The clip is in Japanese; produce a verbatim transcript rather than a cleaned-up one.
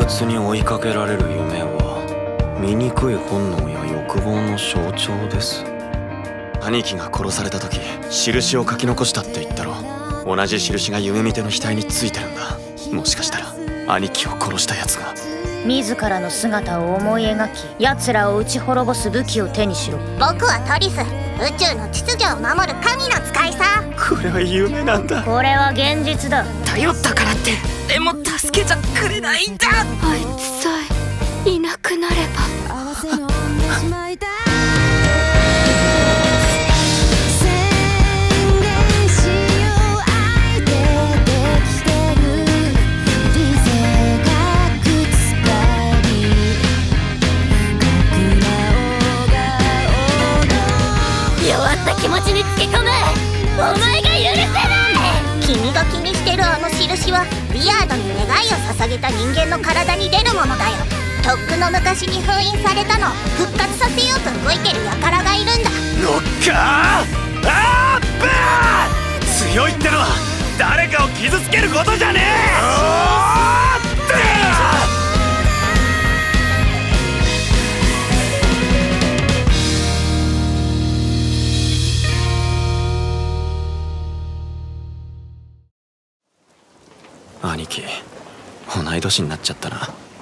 屈に追いかけられる夢は醜い本能や欲望の象徴です。兄貴が殺された時印を書き残したって言ったろ。同じ印が夢見ての額についてるんだ。もしかしたら兄貴を殺したやつが自らの姿を思い描き奴らを撃ち滅ぼす武器を手にしろ。 僕はトリス、宇宙の秩序を守る神の使いさ。 これは夢なんだ。 これは現実だ。 頼ったからってでも助けちゃくれないんだ。 あいつさえいなくなれば。 弱った気持ちにつけ込むお前が許せない。 君が気にしてるあの印はビアードに願いを捧げた人間の体に出るものだよ。とっくの昔に封印されたのを復活させようと動いてる輩がいるんだ。 ノッカーアップ。強いってのは誰かを傷つけることじゃねえ。兄貴、同い年になっちゃったな。